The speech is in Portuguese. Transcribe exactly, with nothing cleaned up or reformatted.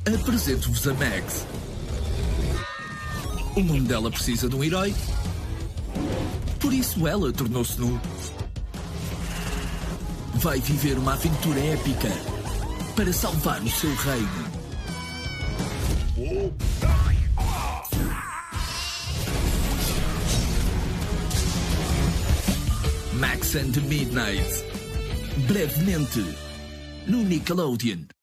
Apresento-vos a Max. O mundo dela precisa de um herói. Por isso ela tornou-se nu. Vai viver uma aventura épica para salvar o seu reino. Max and the Midnight. Brevemente no Nickelodeon.